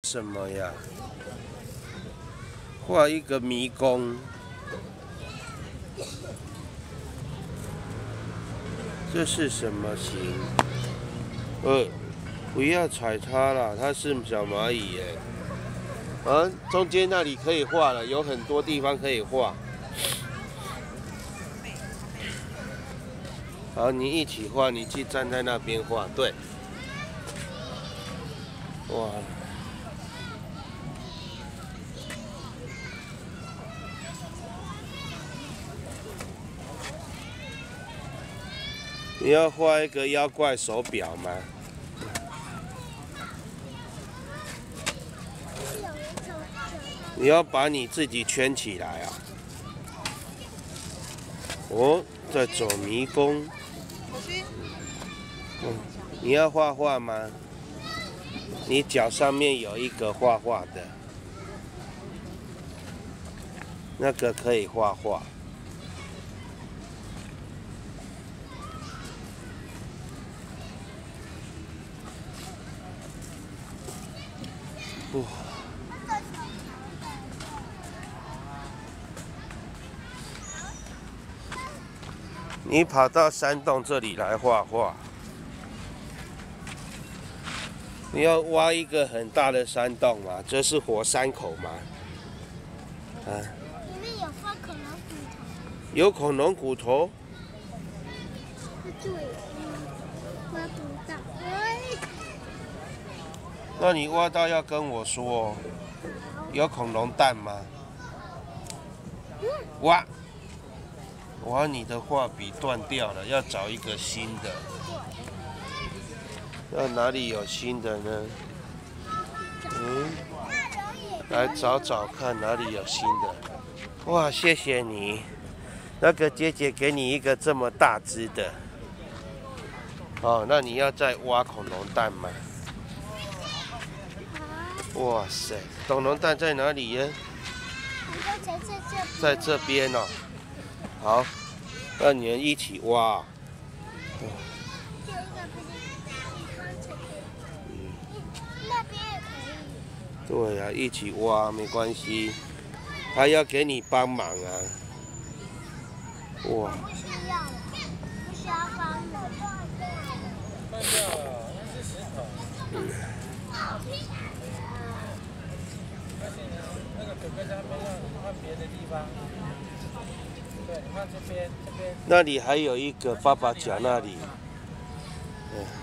什么呀？画一个迷宫。这是什么形？不要踩它啦，它是小蚂蚁耶。中间那里可以画了，有很多地方可以画。好，你一起画，你去站在那边画，对。哇！你要画一个妖怪手表吗？你要把你自己圈起来啊！在走迷宫。你要画画吗？你脚上面有一个画画的，那个可以画画。你跑到山洞这里来画画。你要挖一个很大的山洞嘛？这是活山口嘛？ 里面有放恐龙骨头。 有恐龙骨头？ 挖不到。 那你挖到要跟我说哦。有恐龙蛋吗？挖！你的画笔断掉了，要找一个新的。那哪里有新的呢？来找找看哪里有新的。哇，谢谢你。那个姐姐给你一个这么大只的。那你要再挖恐龙蛋吗？哇塞，恐龙蛋在哪里呀？在这边哦。好，那你们一起挖。 那边也可以。 对呀，一起挖没关系，他要给你帮忙啊。哇！ 不需要，不需要帮忙。 断掉了，那是石头。那个哥哥在那边让你换别的地方。对，你看这边。 那里还有一个爸爸脚那里。